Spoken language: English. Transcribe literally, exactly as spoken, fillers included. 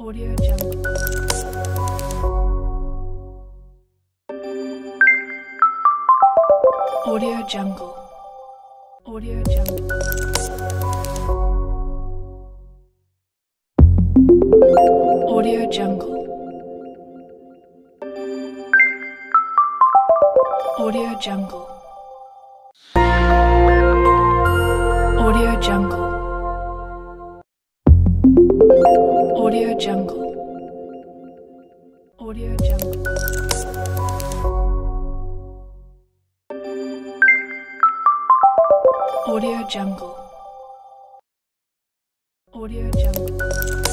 Audio Jungle. Audio Jungle. Audio Jungle. Audio Jungle. Audio Jungle. Audio Jungle. Audio Jungle. Audio Jungle. Audio Jungle. Audio Jungle.